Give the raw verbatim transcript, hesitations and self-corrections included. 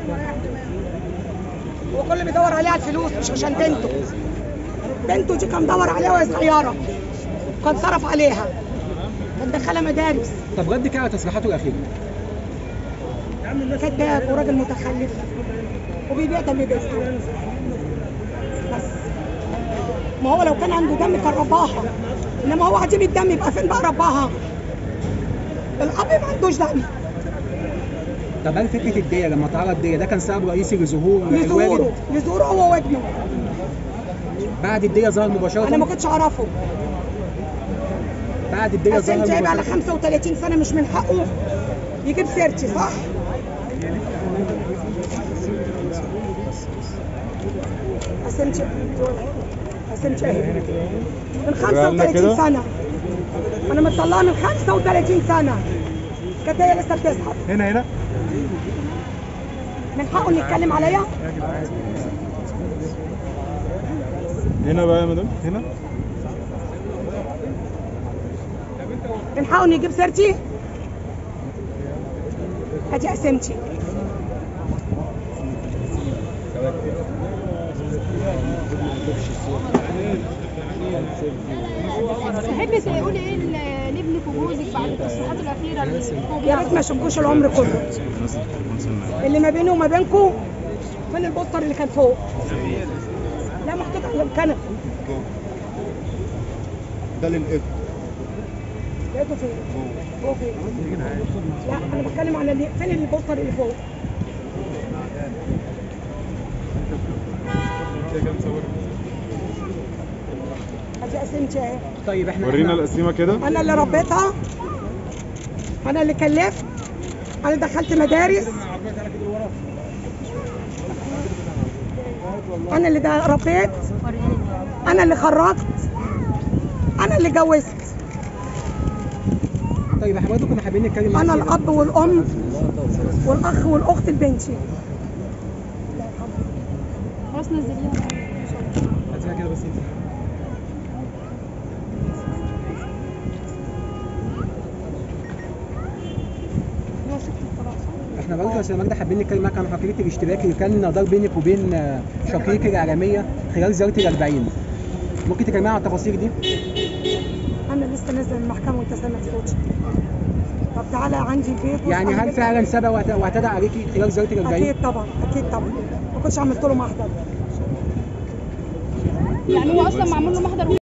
هو كل اللي بيدور عليها الفلوس مش عشان بنته. بنته دي كان مدور عليها وهي صغيره، كان صرف عليها، كان دخلها مدارس. طب ردك على تصريحاته الاخيره؟ كذاب وراجل متخلف وبيبيع دم بنته. بس ما هو لو كان عنده دم كان رباها، انما هو عديم الدم يبقى فين بقى رباها؟ الاب ما عندوش دم. طب هل فكره الديه لما تعرض ديه ده كان سبب رئيسي لظهور لظهوره لظهوره هو وابنه؟ بعد الديه ظهر مباشره؟ انا ما كنتش اعرفه. بعد الديه ظهر مباشره. جايب على مباشرة. خمسة وثلاثين سنه، مش من حقه يجيب سيرتي، صح؟ قسمتي قسمتي اهي من خمسة وثلاثين سنه، انا مطلعه من خمسة وثلاثين سنه، كانت هي لسه بتزحف. هنا هنا من حقه انه يتكلم عليا؟ هنا بقى يا مدام، هنا من حقه انه يجيب سيرتي؟ ادي قسمتي. تحبي تقولي ايه لابنك وجوزك بعد التصريحات الاخيره اللي يا ريت ما اشوفكوش العمر كله. اللي ما بيني وما بينكم فين البوستر اللي كان فوق؟ لا محطوط على الكنبه. ده للابن. لقيته فين؟ هو فين؟ لا انا بتكلم على اللي فين البوستر اللي فوق؟ ادي قسمتي اهي. طيب احنا ورينا القسيمه كده. انا اللي ربيتها، انا اللي كلفت، انا دخلت مدارس، انا اللي ده ربيت، انا اللي خرجت، انا اللي جوزت. طيب احنا برضه كنا حابين نتكلم انا الاب والام والاخ والاخت لبنتي. خلاص نزليها. هاتيها كده بس. احنا برضه يا استاذ مجدي حابين نتكلم معاك عن حقيقه الاشتراك اللي كان دار بينك وبين شقيقك الاعلاميه خلال زياره الأربعين. ممكن تكلمنا عن التفاصيل دي؟ انا لسه نازله من المحكمه وانت سامع صوتي. طب تعالى عندي البيت. يعني هل فعلا سبق واعتدى عليكي خلال زياره الأربعين؟ اكيد طبعا، اكيد طبعا، ما كنتش عملت له محضر. يعني هو اصلا معمول له محضر